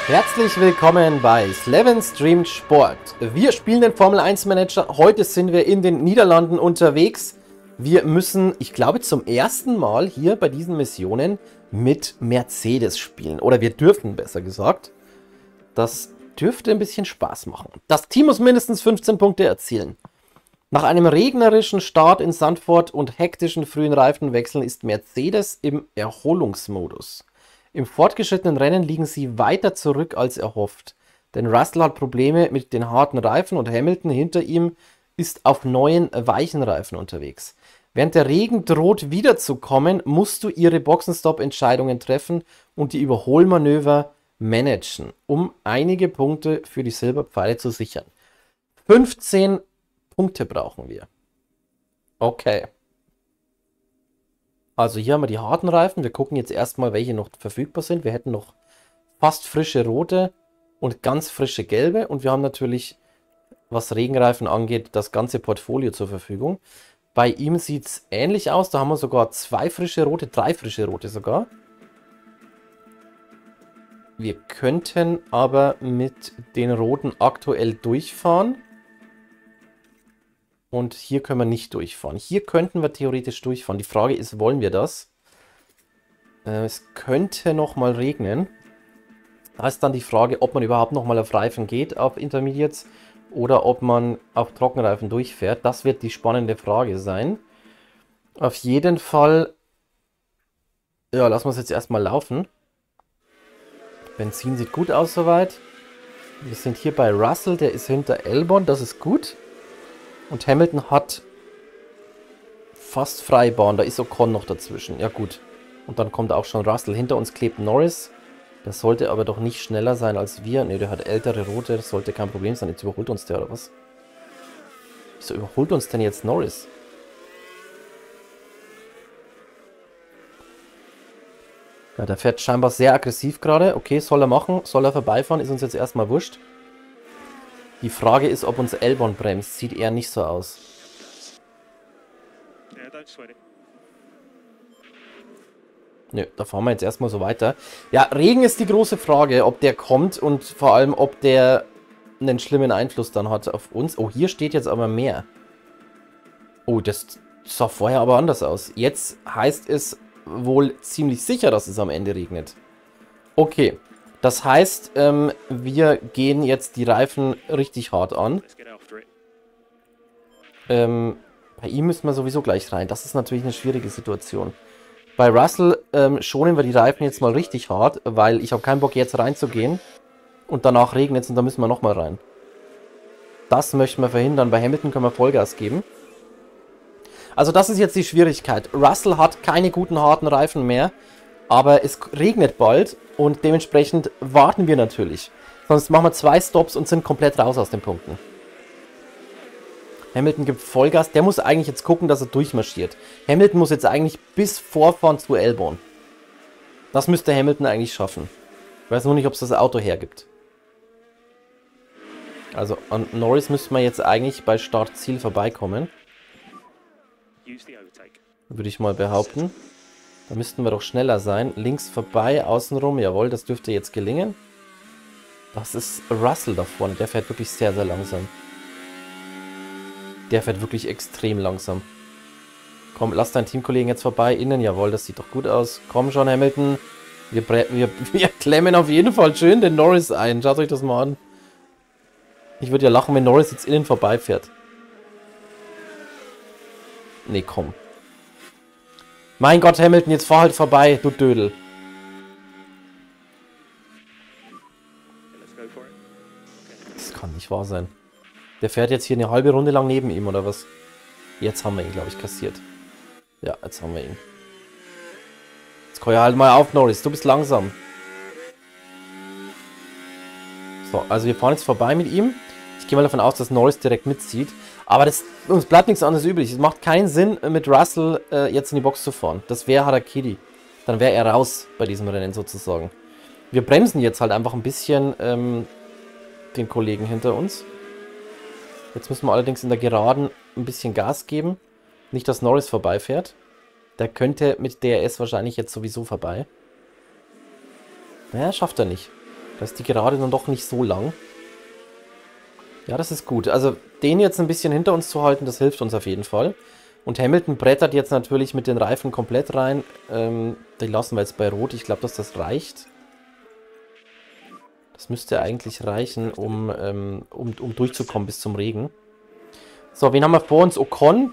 Herzlich willkommen bei Slevin Streamt Sport. Wir spielen den Formel 1 Manager. Heute sind wir in den Niederlanden unterwegs. Wir müssen, ich glaube, zum ersten Mal hier bei diesen Missionen mit Mercedes spielen. Oder wir dürfen, besser gesagt. Das dürfte ein bisschen Spaß machen. Das Team muss mindestens 15 Punkte erzielen. Nach einem regnerischen Start in Zandvoort und hektischen frühen Reifenwechseln ist Mercedes im Erholungsmodus. Im fortgeschrittenen Rennen liegen sie weiter zurück als erhofft, denn Russell hat Probleme mit den harten Reifen und Hamilton hinter ihm ist auf neuen, weichen Reifen unterwegs. Während der Regen droht wiederzukommen, musst du ihre Boxenstopp-Entscheidungen treffen und die Überholmanöver managen, um einige Punkte für die Silberpfeile zu sichern. 15 Punkte brauchen wir. Okay. Also hier haben wir die harten Reifen. Wir gucken jetzt erstmal, welche noch verfügbar sind. Wir hätten noch fast frische rote und ganz frische gelbe. Und wir haben natürlich, was Regenreifen angeht, das ganze Portfolio zur Verfügung. Bei ihm sieht es ähnlich aus. Da haben wir sogar 2 frische rote, 3 frische rote sogar. Wir könnten aber mit den roten aktuell durchfahren. Und hier können wir nicht durchfahren. Hier könnten wir theoretisch durchfahren. Die Frage ist, wollen wir das? Es könnte nochmal regnen. Da ist dann die Frage, ob man überhaupt nochmal auf Reifen geht, auf Intermediates, oder ob man auf Trockenreifen durchfährt. Das wird die spannende Frage sein. Auf jeden Fall, ja, lassen wir es jetzt erstmal laufen. Benzin sieht gut aus soweit. Wir sind hier bei Russell, der ist hinter Albon, das ist gut. Und Hamilton hat fast Freibahn, da ist Ocon noch dazwischen. Ja gut. Und dann kommt auch schon Russell. Hinter uns klebt Norris. Der sollte aber doch nicht schneller sein als wir. Ne, der hat ältere rote, das sollte kein Problem sein. Jetzt überholt uns der, oder was? Wieso überholt uns denn jetzt Norris? Ja, der fährt scheinbar sehr aggressiv gerade. Okay, soll er machen. Soll er vorbeifahren? Ist uns jetzt erstmal wurscht. Die Frage ist, ob uns Albon bremst. Sieht eher nicht so aus. Nö, da fahren wir jetzt erstmal so weiter. Ja, Regen ist die große Frage, ob der kommt und vor allem, ob der einen schlimmen Einfluss dann hat auf uns. Oh, hier steht jetzt aber mehr. Oh, das sah vorher aber anders aus. Jetzt heißt es wohl ziemlich sicher, dass es am Ende regnet. Okay. Das heißt, wir gehen jetzt die Reifen richtig hart an. Bei ihm müssen wir sowieso gleich rein. Das ist natürlich eine schwierige Situation. Bei Russell schonen wir die Reifen jetzt mal richtig hart, weil ich habe keinen Bock jetzt reinzugehen. Und danach regnet es und da müssen wir nochmal rein. Das möchten wir verhindern. Bei Hamilton können wir Vollgas geben. Also das ist jetzt die Schwierigkeit. Russell hat keine guten harten Reifen mehr. Aber es regnet bald und dementsprechend warten wir natürlich. Sonst machen wir 2 Stops und sind komplett raus aus den Punkten. Hamilton gibt Vollgas. Der muss eigentlich jetzt gucken, dass er durchmarschiert. Hamilton muss jetzt eigentlich bis Vorfahren zu Albon. Das müsste Hamilton eigentlich schaffen. Ich weiß nur nicht, ob es das Auto hergibt. Also an Norris müsste man jetzt eigentlich bei Start-Ziel vorbeikommen. Würde ich mal behaupten. Da müssten wir doch schneller sein. Links vorbei, außenrum. Jawohl, das dürfte jetzt gelingen. Das ist Russell da vorne. Der fährt wirklich sehr, sehr langsam. Der fährt wirklich extrem langsam. Komm, lass deinen Teamkollegen jetzt vorbei. Innen, jawohl, das sieht doch gut aus. Komm schon, Hamilton. Wir klemmen auf jeden Fall schön den Norris ein. Schaut euch das mal an. Ich würde ja lachen, wenn Norris jetzt innen vorbeifährt. Nee, komm. Mein Gott, Hamilton, jetzt fahr halt vorbei, du Dödel. Das kann nicht wahr sein. Der fährt jetzt hier eine halbe Runde lang neben ihm, oder was? Jetzt haben wir ihn, glaube ich, kassiert. Ja, jetzt haben wir ihn. Jetzt komm ja halt mal auf, Norris, du bist langsam. So, also wir fahren jetzt vorbei mit ihm. Ich gehe mal davon aus, dass Norris direkt mitzieht. Aber uns bleibt nichts anderes übrig. Es macht keinen Sinn, mit Russell jetzt in die Box zu fahren. Das wäre Harakiri. Dann wäre er raus bei diesem Rennen sozusagen. Wir bremsen jetzt halt einfach ein bisschen den Kollegen hinter uns. Jetzt müssen wir allerdings in der Geraden ein bisschen Gas geben. Nicht, dass Norris vorbeifährt. Der könnte mit DRS wahrscheinlich jetzt sowieso vorbei. Naja, schafft er nicht. Da ist die Gerade dann doch nicht so lang. Ja, das ist gut. Also den jetzt ein bisschen hinter uns zu halten, das hilft uns auf jeden Fall. Und Hamilton brettert jetzt natürlich mit den Reifen komplett rein. Die lassen wir jetzt bei Rot. Ich glaube, dass das reicht. Das müsste eigentlich reichen, um durchzukommen bis zum Regen. So, wen haben wir vor uns? Ocon.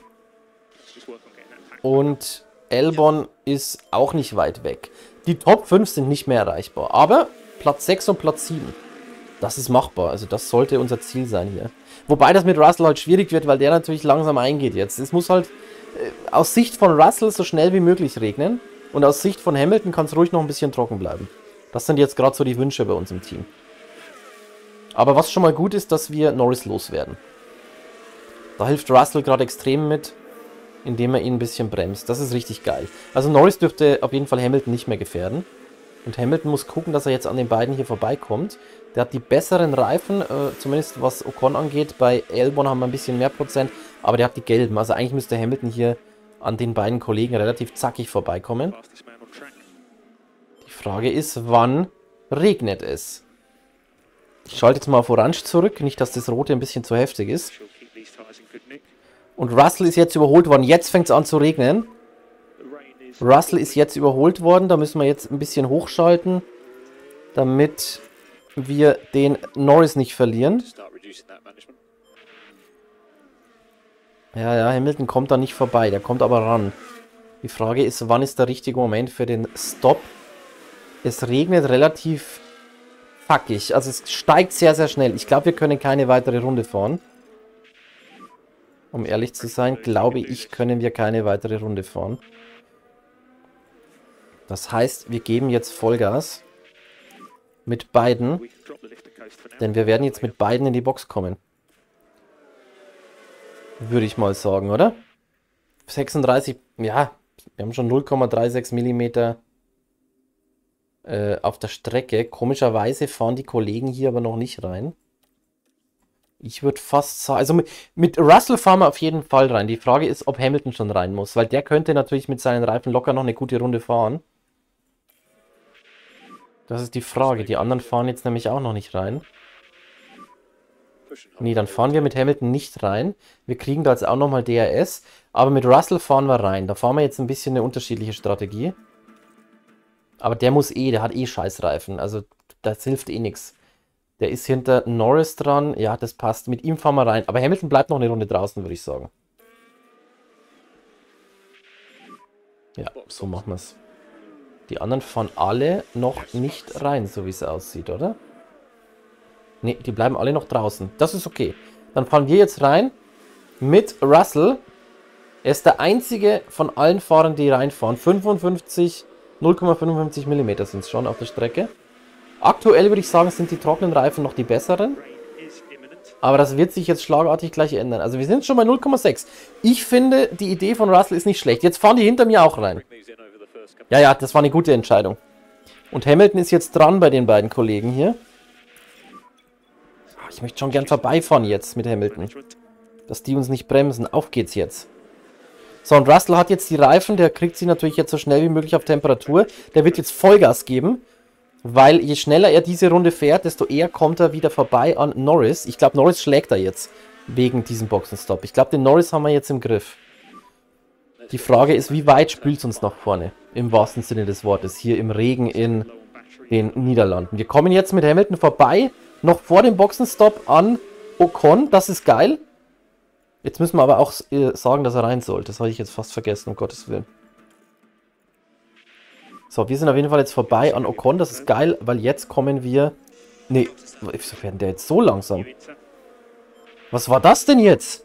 Und Albon ist auch nicht weit weg. Die Top 5 sind nicht mehr erreichbar. Aber Platz 6 und Platz 7. Das ist machbar. Also das sollte unser Ziel sein hier. Wobei das mit Russell halt schwierig wird, weil der natürlich langsam eingeht jetzt. Es muss halt aus Sicht von Russell so schnell wie möglich regnen. Und aus Sicht von Hamilton kann es ruhig noch ein bisschen trocken bleiben. Das sind jetzt gerade so die Wünsche bei uns im Team. Aber was schon mal gut ist, dass wir Norris loswerden. Da hilft Russell gerade extrem mit, indem er ihn ein bisschen bremst. Das ist richtig geil. Also Norris dürfte auf jeden Fall Hamilton nicht mehr gefährden. Und Hamilton muss gucken, dass er jetzt an den beiden hier vorbeikommt. Der hat die besseren Reifen, zumindest was Ocon angeht. Bei Albon haben wir ein bisschen mehr Prozent, aber der hat die gelben. Also eigentlich müsste Hamilton hier an den beiden Kollegen relativ zackig vorbeikommen. Die Frage ist, wann regnet es? Ich schalte jetzt mal auf Orange zurück, nicht, dass das Rote ein bisschen zu heftig ist. Und Russell ist jetzt überholt worden. Jetzt fängt es an zu regnen. Russell ist jetzt überholt worden. Da müssen wir jetzt ein bisschen hochschalten, damit wir den Norris nicht verlieren. Ja, Hamilton kommt da nicht vorbei. Der kommt aber ran. Die Frage ist, wann ist der richtige Moment für den Stop? Es regnet relativ fuckig. Also es steigt sehr, sehr schnell. Ich glaube, wir können keine weitere Runde fahren. Um ehrlich zu sein, glaube ich, können wir keine weitere Runde fahren. Das heißt, wir geben jetzt Vollgas. Mit beiden. Denn wir werden jetzt mit beiden in die Box kommen. Würde ich mal sagen, oder? 36, ja, wir haben schon 0,36 mm auf der Strecke. Komischerweise fahren die Kollegen hier aber noch nicht rein. Ich würde fast sagen, also mit Russell fahren wir auf jeden Fall rein. Die Frage ist, ob Hamilton schon rein muss, weil der könnte natürlich mit seinen Reifen locker noch eine gute Runde fahren. Das ist die Frage. Die anderen fahren jetzt nämlich auch noch nicht rein. Nee, dann fahren wir mit Hamilton nicht rein. Wir kriegen da jetzt auch nochmal DRS. Aber mit Russell fahren wir rein. Da fahren wir jetzt ein bisschen eine unterschiedliche Strategie. Aber der muss der hat Scheißreifen. Also das hilft nichts. Der ist hinter Norris dran. Ja, das passt. Mit ihm fahren wir rein. Aber Hamilton bleibt noch eine Runde draußen, würde ich sagen. Ja, so machen wir es. Die anderen fahren alle noch nicht rein, so wie es aussieht, oder? Ne, die bleiben alle noch draußen. Das ist okay. Dann fahren wir jetzt rein mit Russell. Er ist der einzige von allen Fahrern, die reinfahren. 0,55 mm sind es schon auf der Strecke. Aktuell würde ich sagen, sind die trockenen Reifen noch die besseren. Aber das wird sich jetzt schlagartig gleich ändern. Also wir sind schon bei 0,6. Ich finde, die Idee von Russell ist nicht schlecht. Jetzt fahren die hinter mir auch rein. Ja, das war eine gute Entscheidung. Und Hamilton ist jetzt dran bei den beiden Kollegen hier. Ich möchte schon gern vorbeifahren jetzt mit Hamilton. Dass die uns nicht bremsen. Auf geht's jetzt. So, und Russell hat jetzt die Reifen. Der kriegt sie natürlich jetzt so schnell wie möglich auf Temperatur. Der wird jetzt Vollgas geben. Weil je schneller er diese Runde fährt, desto eher kommt er wieder vorbei an Norris. Ich glaube, Norris schlägt er jetzt. Wegen diesem Boxenstopp. Ich glaube, den Norris haben wir jetzt im Griff. Die Frage ist, wie weit spült es uns nach vorne? Im wahrsten Sinne des Wortes. Hier im Regen in den Niederlanden. Wir kommen jetzt mit Hamilton vorbei. Noch vor dem Boxenstopp an Ocon. Das ist geil. Jetzt müssen wir aber auch sagen, dass er rein soll. Das habe ich jetzt fast vergessen, um Gottes Willen. So, wir sind auf jeden Fall jetzt vorbei an Ocon. Das ist geil, weil jetzt kommen wir... Nee, wieso werden der jetzt so langsam? Was war das denn jetzt?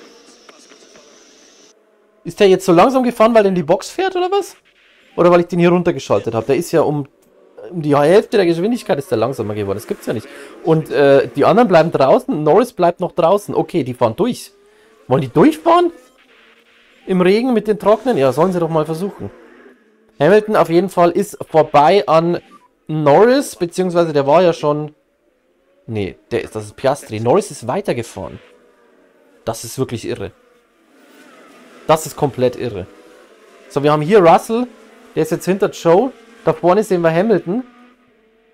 Ist der jetzt so langsam gefahren, weil er in die Box fährt, oder was? Oder weil ich den hier runtergeschaltet habe? Der ist ja um die Hälfte der Geschwindigkeit ist der langsamer geworden. Das gibt's ja nicht. Und die anderen bleiben draußen. Norris bleibt noch draußen. Okay, die fahren durch. Wollen die durchfahren? Im Regen mit den Trocknen? Ja, sollen sie doch mal versuchen. Hamilton auf jeden Fall ist vorbei an Norris, beziehungsweise der war ja schon... Nee, das ist Piastri. Norris ist weitergefahren. Das ist wirklich irre. Das ist komplett irre. So, wir haben hier Russell. Der ist jetzt hinter Joe. Da vorne sehen wir Hamilton.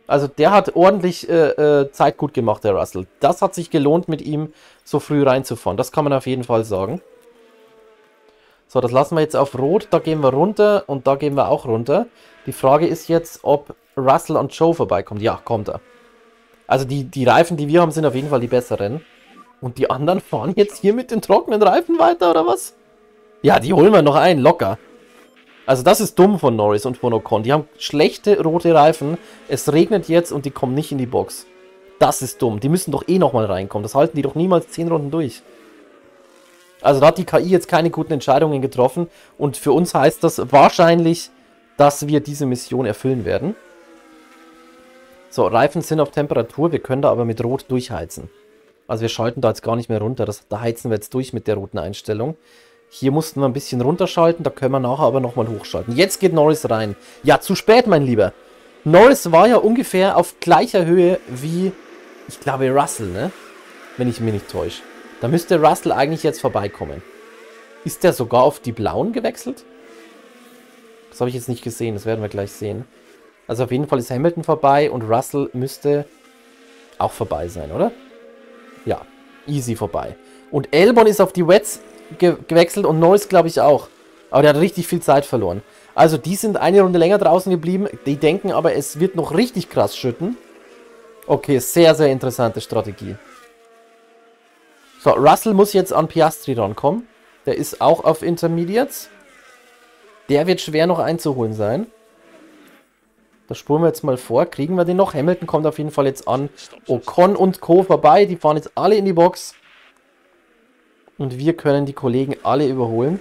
Also der hat ordentlich Zeit gut gemacht, der Russell. Das hat sich gelohnt, mit ihm so früh reinzufahren. Das kann man auf jeden Fall sagen. So, das lassen wir jetzt auf Rot. Da gehen wir runter und da gehen wir auch runter. Die Frage ist jetzt, ob Russell und Joe vorbeikommt. Ja, kommt er. Also die Reifen, die wir haben, sind auf jeden Fall die besseren. Und die anderen fahren jetzt hier mit den trockenen Reifen weiter, oder was? Ja, die holen wir noch ein, locker. Also das ist dumm von Norris und von Ocon. Die haben schlechte rote Reifen. Es regnet jetzt und die kommen nicht in die Box. Das ist dumm. Die müssen doch eh nochmal reinkommen. Das halten die doch niemals 10 Runden durch. Also da hat die KI jetzt keine guten Entscheidungen getroffen. Und für uns heißt das wahrscheinlich, dass wir diese Mission erfüllen werden. So, Reifen sind auf Temperatur. Wir können da aber mit Rot durchheizen. Also wir schalten da jetzt gar nicht mehr runter. Da heizen wir jetzt durch mit der roten Einstellung. Hier mussten wir ein bisschen runterschalten, da können wir nachher aber nochmal hochschalten. Jetzt geht Norris rein. Ja, zu spät, mein Lieber. Norris war ja ungefähr auf gleicher Höhe wie, ich glaube, Russell, ne? Wenn ich mich nicht täusche. Da müsste Russell eigentlich jetzt vorbeikommen. Ist der sogar auf die blauen gewechselt? Das habe ich jetzt nicht gesehen, das werden wir gleich sehen. Also auf jeden Fall ist Hamilton vorbei und Russell müsste auch vorbei sein, oder? Ja, easy vorbei. Und Albon ist auf die Wets gewechselt und Norris glaube ich auch. Aber der hat richtig viel Zeit verloren. Also die sind eine Runde länger draußen geblieben. Die denken aber, es wird noch richtig krass schütten. Okay, sehr, sehr interessante Strategie. So, Russell muss jetzt an Piastri rankommen. Der ist auch auf Intermediates. Der wird schwer noch einzuholen sein. Das spuren wir jetzt mal vor. Kriegen wir den noch? Hamilton kommt auf jeden Fall jetzt an. Ocon und Co. vorbei. Die fahren jetzt alle in die Box. Und wir können die Kollegen alle überholen.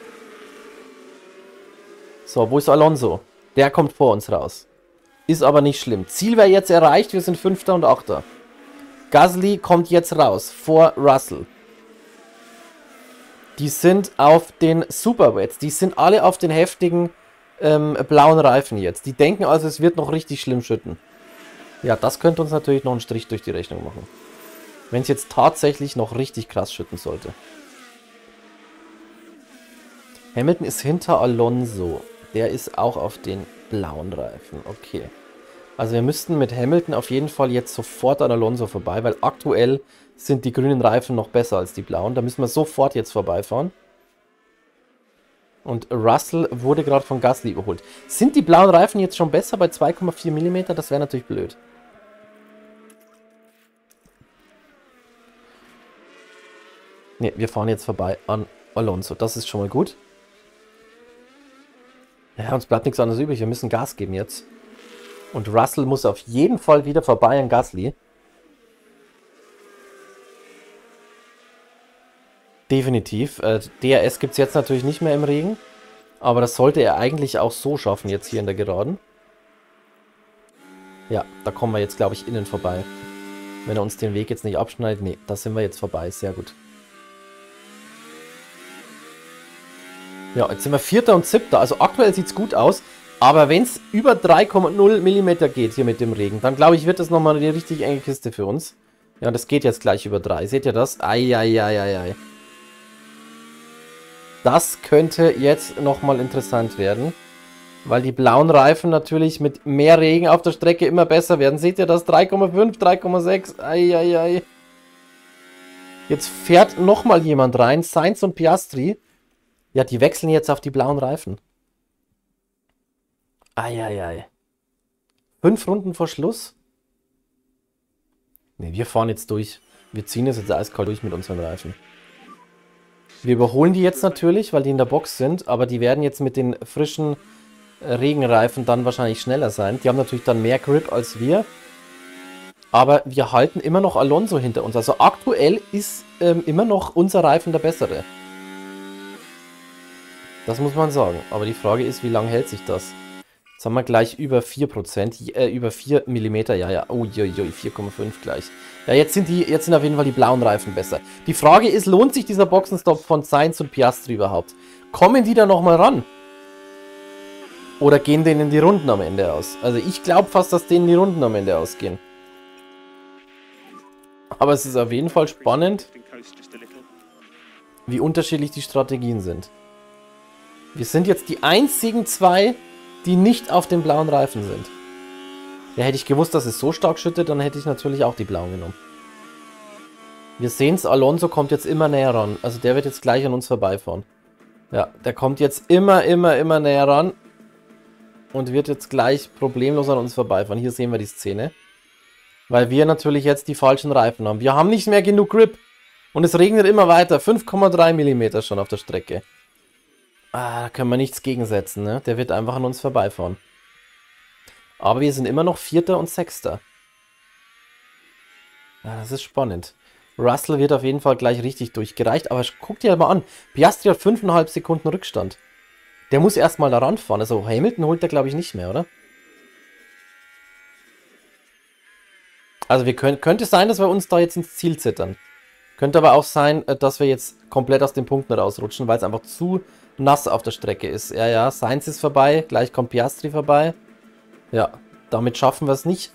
So, wo ist Alonso? Der kommt vor uns raus. Ist aber nicht schlimm. Ziel wäre jetzt erreicht. Wir sind 5. und 8. Gasly kommt jetzt raus. Vor Russell. Die sind auf den Superwets. Die sind alle auf den heftigen blauen Reifen jetzt. Die denken also, es wird noch richtig schlimm schütten. Ja, das könnte uns natürlich noch einen Strich durch die Rechnung machen. Wenn es jetzt tatsächlich noch richtig krass schütten sollte. Hamilton ist hinter Alonso. Der ist auch auf den blauen Reifen. Okay. Also wir müssten mit Hamilton auf jeden Fall jetzt sofort an Alonso vorbei, weil aktuell sind die grünen Reifen noch besser als die blauen. Da müssen wir sofort jetzt vorbeifahren. Und Russell wurde gerade von Gasly überholt. Sind die blauen Reifen jetzt schon besser bei 2,4 mm? Das wäre natürlich blöd. Ne, wir fahren jetzt vorbei an Alonso. Das ist schon mal gut. Ja, uns bleibt nichts anderes übrig. Wir müssen Gas geben jetzt. Und Russell muss auf jeden Fall wieder vorbei an Gasly. Definitiv. DRS gibt es jetzt natürlich nicht mehr im Regen. Aber das sollte er eigentlich auch so schaffen jetzt hier in der Geraden. Ja, da kommen wir jetzt, glaube ich, innen vorbei. Wenn er uns den Weg jetzt nicht abschneidet. Nee, da sind wir jetzt vorbei. Sehr gut. Ja, jetzt sind wir 4. und 7. Also aktuell sieht es gut aus. Aber wenn es über 3,0 mm geht hier mit dem Regen, dann glaube ich, wird das nochmal eine richtig enge Kiste für uns. Ja, das geht jetzt gleich über 3. Seht ihr das? Eieieiei. Das könnte jetzt nochmal interessant werden. Weil die blauen Reifen natürlich mit mehr Regen auf der Strecke immer besser werden. Seht ihr das? 3,5, 3,6. Eieiei. Jetzt fährt nochmal jemand rein. Sainz und Piastri. Ja, die wechseln jetzt auf die blauen Reifen. Eieiei. 5 Runden vor Schluss? Ne, wir fahren jetzt durch. Wir ziehen es jetzt eiskalt durch mit unseren Reifen. Wir überholen die jetzt natürlich, weil die in der Box sind. Aber die werden jetzt mit den frischen Regenreifen dann wahrscheinlich schneller sein. Die haben natürlich dann mehr Grip als wir. Aber wir halten immer noch Alonso hinter uns. Also aktuell ist immer noch unser Reifen der bessere. Das muss man sagen. Aber die Frage ist, wie lange hält sich das? Jetzt haben wir gleich über 4%, über 4 mm, ja, uiuiui, 4,5 gleich. Ja, jetzt sind auf jeden Fall die blauen Reifen besser. Die Frage ist, lohnt sich dieser Boxenstopp von Sainz und Piastri überhaupt? Kommen die da nochmal ran? Oder gehen denen die Runden am Ende aus? Also ich glaube fast, dass denen die Runden am Ende ausgehen. Aber es ist auf jeden Fall spannend, wie unterschiedlich die Strategien sind. Wir sind jetzt die einzigen zwei, die nicht auf den blauen Reifen sind. Ja, hätte ich gewusst, dass es so stark schüttet, dann hätte ich natürlich auch die blauen genommen. Wir sehen es, Alonso kommt jetzt immer näher ran. Also der wird jetzt gleich an uns vorbeifahren. Ja, der kommt jetzt immer näher ran. Und wird jetzt gleich problemlos an uns vorbeifahren. Hier sehen wir die Szene. Weil wir natürlich jetzt die falschen Reifen haben. Wir haben nicht mehr genug Grip. Und es regnet immer weiter. 5,3 mm schon auf der Strecke. Ah, da können wir nichts gegensetzen, ne? Der wird einfach an uns vorbeifahren. Aber wir sind immer noch Vierter und Sechster. Ja, das ist spannend. Russell wird auf jeden Fall gleich richtig durchgereicht. Aber guck dir mal an. Piastri hat 5,5 Sekunden Rückstand. Der muss erstmal da ranfahren. Also Hamilton holt er, glaube ich, nicht mehr, oder? Also könnte sein, dass wir uns da jetzt ins Ziel zittern. Könnte aber auch sein, dass wir jetzt komplett aus den Punkten rausrutschen, weil es einfach zu nass auf der Strecke ist. Ja, ja, Sainz ist vorbei. Gleich kommt Piastri vorbei. Ja, damit schaffen wir es nicht.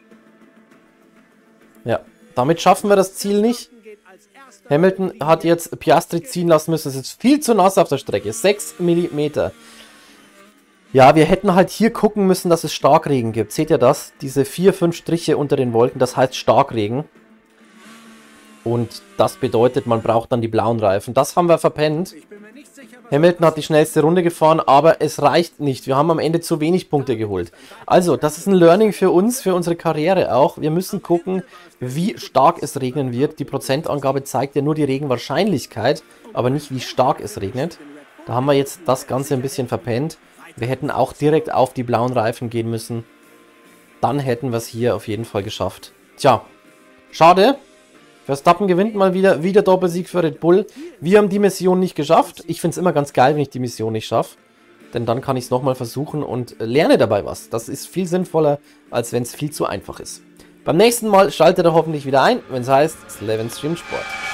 Ja, damit schaffen wir das Ziel nicht. Hamilton hat jetzt Piastri ziehen lassen müssen. Es ist viel zu nass auf der Strecke. 6 mm. Ja, wir hätten halt hier gucken müssen, dass es Starkregen gibt. Seht ihr das? Diese 4-5 Striche unter den Wolken, das heißt Starkregen. Und das bedeutet, man braucht dann die blauen Reifen. Das haben wir verpennt. Hamilton hat die schnellste Runde gefahren, aber es reicht nicht. Wir haben am Ende zu wenig Punkte geholt. Also, das ist ein Learning für uns, für unsere Karriere auch. Wir müssen gucken, wie stark es regnen wird. Die Prozentangabe zeigt ja nur die Regenwahrscheinlichkeit, aber nicht, wie stark es regnet. Da haben wir jetzt das Ganze ein bisschen verpennt. Wir hätten auch direkt auf die blauen Reifen gehen müssen. Dann hätten wir es hier auf jeden Fall geschafft. Tja, schade. Verstappen gewinnt mal wieder Doppelsieg für Red Bull. Wir haben die Mission nicht geschafft. Ich finde es immer ganz geil, wenn ich die Mission nicht schaffe. Denn dann kann ich es nochmal versuchen und lerne dabei was. Das ist viel sinnvoller, als wenn es viel zu einfach ist. Beim nächsten Mal schaltet ihr hoffentlich wieder ein, wenn es heißt Slevin Stream Sport.